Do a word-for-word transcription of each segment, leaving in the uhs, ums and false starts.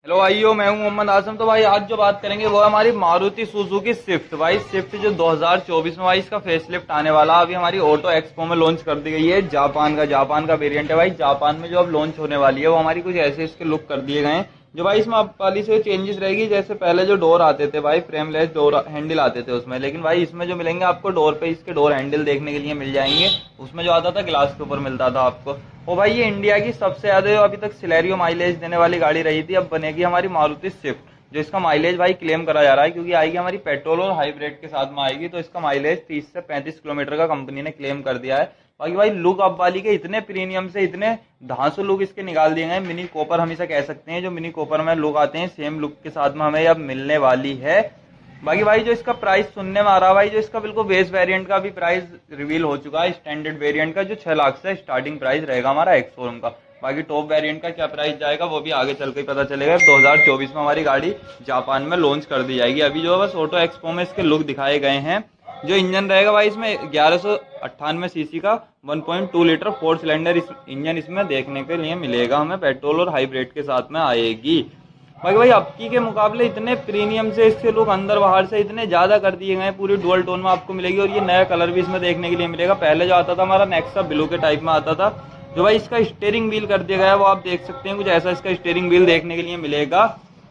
Hello भाइयों, मैं हूं मोहम्मद आजम। तो भाई आज जो बात करेंगे वो है हमारी मारुति सुजुकी स्विफ्ट। भाई स्विफ्ट जो दो हज़ार चौबीस में भाई इसका फेसलिफ्ट आने वाला अभी हमारी ऑटो एक्सपो में लॉन्च कर दी गई है। जापान का जापान का वेरिएंट है भाई। जापान में जो अब लॉन्च होने वाली है वो हमारी कुछ ऐसे इसके लुक कर दिए गए हैं। जो भाई इसमें अब वाली से चेंजेस रहेगी, जैसे पहले जो डोर आते थे भाई, फ्रेमलेस डोर हैंडल आते थे उसमें, लेकिन भाई इसमें जो मिलेंगे आपको डोर पे इसके डोर हैंडल देखने के लिए मिल जाएंगे। उसमें जो आता था ग्लास के ऊपर मिलता था आपको। और भाई ये इंडिया की सबसे ज्यादा अभी तक सिलेरियो माइलेज देने वाली गाड़ी रही थी, अब बनेगी हमारी मारुति स्विफ्ट। जो इसका माइलेज भाई क्लेम करा जा रहा है, क्योंकि आएगी हमारी पेट्रोल और हाइब्रिड के साथ में आएगी, तो इसका माइलेज तीस से पैंतीस किलोमीटर का कंपनी ने क्लेम कर दिया है। बाकी भाई लुक अब वाली के इतने प्रीमियम से इतने धांसू लुक इसके निकाल दिए गए। मिनी कॉपर हम इसे कह सकते हैं। जो मिनी कॉपर में लुक आते हैं सेम लुक के साथ में हमें अब मिलने वाली है। बाकी भाई जो इसका प्राइस सुनने में आ रहा है भाई, जो इसका बिल्कुल बेस वेरिएंट का भी प्राइस रिवील हो चुका है। स्टैंडर्ड वेरिएंट का जो छह लाख से स्टार्टिंग प्राइस रहेगा हमारा एक्स शोरूम का। बाकी टॉप वेरिएंट का क्या प्राइस जाएगा वो भी आगे चल के पता चलेगा। दो हज़ार चौबीस में हमारी गाड़ी जापान में लॉन्च कर दी जाएगी। अभी जो बस ऑटो एक्सपो में इसके लुक दिखाए गए हैं। जो इंजन रहेगा भाई इसमें ग्यारह सौ अट्ठानवे सीसी का one point two litre four cylinder इस इंजन इसमें देखने के लिए मिलेगा हमें। पेट्रोल और हाइब्रिड के साथ में आएगी। बाकी भाई अबकी के मुकाबले इतने प्रीमियम से इसके लोग अंदर बाहर से इतने ज्यादा कर दिए गए। पूरी डुअल टोन में आपको मिलेगी और ये नया कलर भी इसमें देखने के लिए मिलेगा। पहले जो आता था हमारा नेक्सा ब्लू के टाइप में आता था। जो भाई इसका स्टीयरिंग व्हील कर दिया गया है वो आप देख सकते हैं, कुछ ऐसा इसका स्टीयरिंग व्हील देखने के लिए मिलेगा,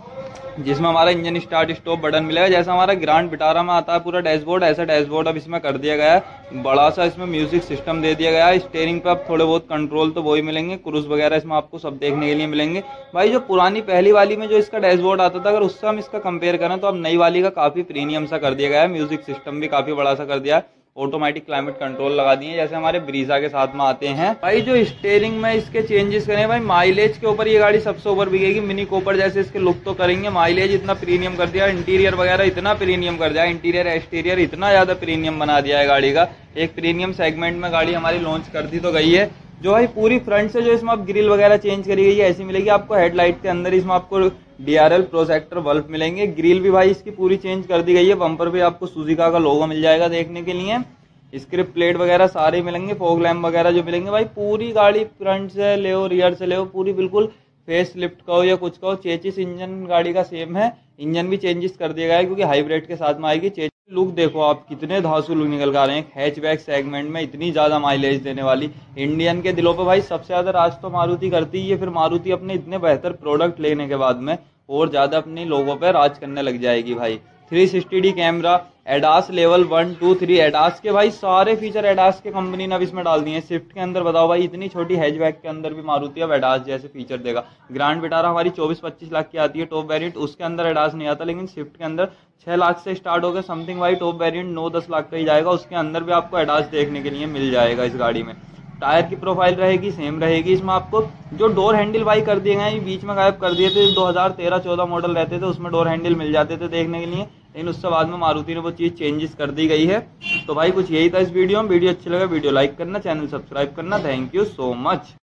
जिसमें हमारा इंजन स्टार्ट स्टॉप बटन मिलेगा। जैसा हमारा ग्रैंड विटारा में आता है पूरा डैशबोर्ड, ऐसा डैशबोर्ड अब इसमें कर दिया गया है। बड़ा सा इसमें म्यूजिक सिस्टम दे दिया गया है। स्टीयरिंग पे अब थोड़े बहुत कंट्रोल तो वही मिलेंगे, क्रूज वगैरह इसमें आपको सब देखने के लिए मिलेंगे। भाई जो पुरानी पहली वाली में जो इसका डैशबोर्ड आता था, अगर उससे हम इसका कंपेयर करें तो अब नई वाली का काफी प्रीमियम सा कर दिया गया है। म्यूजिक सिस्टम भी काफी बड़ा सा कर दिया है। ऑटोमेटिक क्लाइमेट कंट्रोल लगा दिए जैसे हमारे ब्रीजा के साथ में आते हैं। भाई जो स्टीयरिंग में इसके चेंजेस करें भाई, माइलेज के ऊपर ये गाड़ी सबसे ऊपर बिकेगी। मिनी कॉपर जैसे इसके लुक तो करेंगे, माइलेज इतना प्रीमियम कर दिया, इंटीरियर वगैरह इतना प्रीमियम कर दिया, इंटीरियर एक्सटीरियर इतना ज्यादा प्रीमियम बना दिया है गाड़ी का। एक प्रीमियम सेगमेंट में गाड़ी हमारी लॉन्च कर दी तो गई है। जो भाई पूरी फ्रंट से जो इसमें आप ग्रिल वगैरह चेंज करी गई है ऐसी मिलेगी आपको। हेडलाइट के अंदर इसमें आपको डीआरएल प्रोजेक्टर बल्ब मिलेंगे। ग्रिल भी भाई इसकी पूरी चेंज कर दी गई है। बम्पर भी आपको सुजुकी का लोगो मिल जाएगा देखने के लिए। स्क्रिप्ट प्लेट वगैरह सारे मिलेंगे। फॉग लैम्प वगैरह जो मिलेंगे भाई, पूरी गाड़ी फ्रंट से ले रियर से ले पूरी बिल्कुल फेस लिफ्ट का हो या कुछ का हो। चेचिस इंजन गाड़ी का सेम है। इंजन भी चेंजेस कर दिया गया है क्योंकि हाइब्रिड के साथ में आएगी। चेचिस लुक देखो आप, कितने धांसू लुक निकल कर रहे हैं। हैचबैक सेगमेंट में इतनी ज्यादा माइलेज देने वाली इंडियन के दिलों पे भाई सबसे ज्यादा राज तो मारुति करती है। फिर मारुति अपने इतने बेहतर प्रोडक्ट लेने के बाद में और ज्यादा अपने लोगों पे राज करने लग जाएगी भाई। Three sixty D camera, ADAS level one two three, ADAS के भाई सारे फीचर एडास के कंपनी ने अब इसमें डाल दिए हैं। स्विफ्ट के अंदर बताओ भाई, इतनी छोटी हैचबैक के अंदर भी मारुति अब एडास जैसे फीचर देगा। ग्रैंड विटारा हमारी चौबीस पच्चीस लाख की आती है टॉप वेरिएंट, उसके अंदर एडास नहीं आता, लेकिन स्विफ्ट के अंदर छह लाख से स्टार्ट होकर समथिंग भाई टॉप वेरिएंट नौ दस लाख का ही जाएगा। उसके अंदर भी आपको एडास देखने के लिए मिल जाएगा इस गाड़ी में। टायर की प्रोफाइल रहेगी सेम रहेगी। इसमें आपको जो डोर हैंडल भाई कर दिए गए बीच में गायब कर दिए थे, दो हज़ार तेरह चौदह मॉडल रहते थे उसमें डोर हैंडल मिल जाते थे देखने के लिए, लेकिन उससे बाद में मारुति ने वो चीज चेंजेस कर दी गई है। तो भाई कुछ यही था इस वीडियो में। वीडियो अच्छी लगा वीडियो लाइक करना, चैनल सब्सक्राइब करना। Thank you so much.